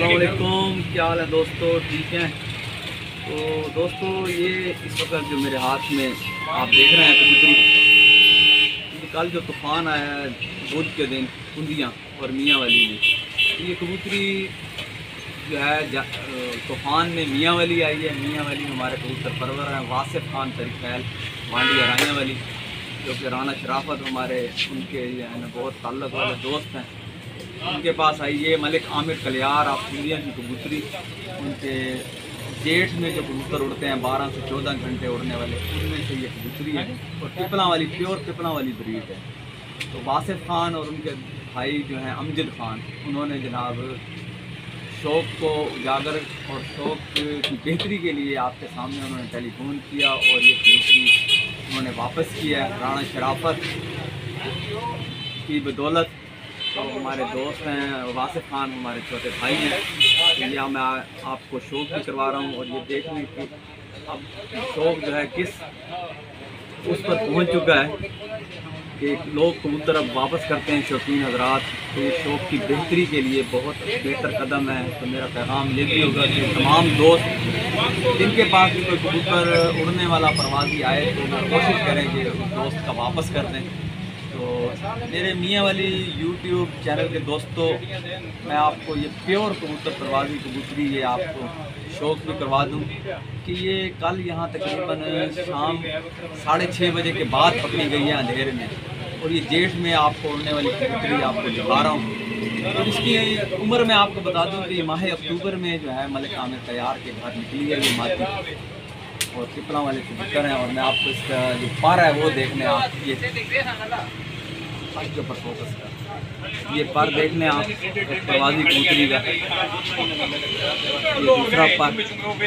अस्सलामुअलैकुम, क्या हाल है दोस्तों? ठीक हैं? तो दोस्तों ये इस वक्त जो मेरे हाथ में आप देख रहे हैं कबूतरी, कल जो तूफ़ान आया है बुध के दिन कुंदियाँ और मियाँ वाली में, ये कबूतरी जो है तूफ़ान में मियाँ वाली आई है। मियाँ वाली हमारे कबूतर परवर हैं वासिफ खान तरीक़ैल मांडी अराइयाँ वाली, जो कि राना शराफत हमारे उनके जो है ना बहुत ताल्लुक़ वाले दोस्त हैं, उनके पास आई। ये मलिक आमिर कलियार आप कुंदियाँ की कबूतरी, उनके जेठ में जो कबूतर उड़ते हैं 12 से 14 घंटे उड़ने वाले, उनमें से ये कबूतरी है और पिपला वाली प्योर पिपला वाली ब्रीड है। तो वासिफ खान और उनके भाई जो हैं अमजद खान, उन्होंने जनाब शौक़ को उजागर और शौक़ की बेहतरी के लिए आपके सामने उन्होंने टेलीफोन किया और ये कबूतरी उन्होंने वापस किया राना शराफत की बदौलत। तो हमारे दोस्त हैं वासिफ खान, हमारे छोटे भाई हैं। तो यह मैं आपको शौक़ भी करवा रहा हूँ और ये देखने की अब शौक़ जो है किस उस पर पहुँच चुका है कि लोग कबूतर अब वापस करते हैं शौकीन हजरात। तो ये शौक़ की बेहतरी के लिए बहुत बेहतर कदम है। तो मेरा पैगाम ये भी होगा कि तमाम दोस्त जिनके पास भी कोई कबूतर उड़ने वाला परवाज़ी आए तो वो कोशिश करें कि उस दोस्त का वापस कर दें। तो मेरे मियाँ वाली यूट्यूब चैनल के दोस्तों, मैं आपको ये प्योर कबूतर परवाज़ी कबूतरी ये आपको शौक़ भी करवा दूँ कि ये कल यहाँ तकरीबन शाम 6:30 बजे के बाद पकड़ी गई है अंधेरे में, और ये जेठ में आपको उड़ने वाली कबूतरी आपको दिखा रहा हूँ। तो इसकी उम्र मैं आपको बता दूँ कि माह अक्टूबर में जो है मलिक आमिर तैयार के घर निकली है ये मादी, और पिपला वाले कबूतर हैं। और मैं आपको इसका जो पर है वो देखने आप ये के ऊपर फोकस कर, ये पर देखने आप एक परवाज़ी कबूतरी का, ये दूसरा पर,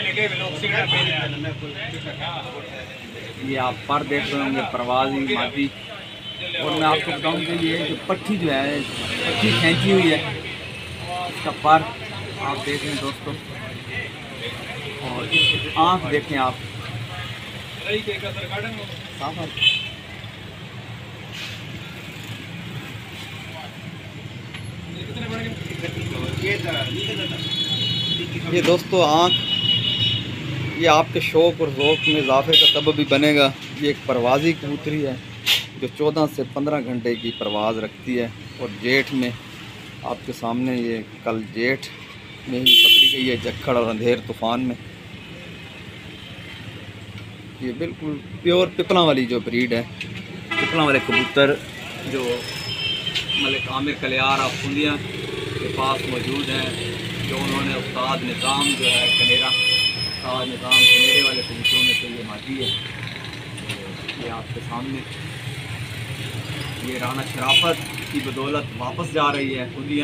ये आप पर देख रहे होंगे परवाज़ी मादी। और मैं आपको बताऊं कि ये जो पट्टी जो है पट्टी खींची हुई है, इसका पर आप देख रहे हैं दोस्तों, और आँख देखें आप साफ। ये दोस्तों आँख, ये आपके शौक़ और ज़ौक़ में इजाफे का सबब भी बनेगा। ये एक परवाज़ी कबूतरी है जो 14 से 15 घंटे की परवाज़ रखती है, और जेठ में आपके सामने ये कल जेठ में ही पकड़ी गई है जक्खड़ और अंधेर तूफ़ान में। ये बिल्कुल प्योर पिपला वाली जो ब्रीड है, पिपला वाले कबूतर जो मलिक आमिर कलियार आप कुंदियाँ के पास मौजूद हैं, जो उन्होंने उस्ताद निज़ाम जो है कनेरा, उस्ताद निज़ाम कनेरे वाले कबूतरों में से ये मादी है। तो ये आपके सामने ये राना शराफत की बदौलत वापस जा रही है कुंदियाँ।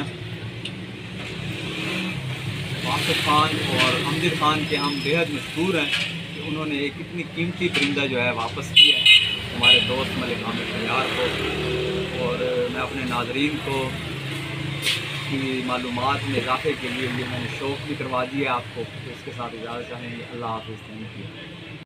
वासिफ खान और अमजद खान के हम बेहद मशहूर हैं कि उन्होंने एक इतनी कीमती परिंदा जो है वापस किया है हमारे दोस्त मलिक आमिर कलियार को। और मैं अपने नाज़रीन को की मालूमात में इजाफे के लिए ये मैंने शौक़ भी करवा दिया आपको। तो इसके साथ इजाज़त चाहेंगे। अल्लाह हाफ़िज़। Thank you.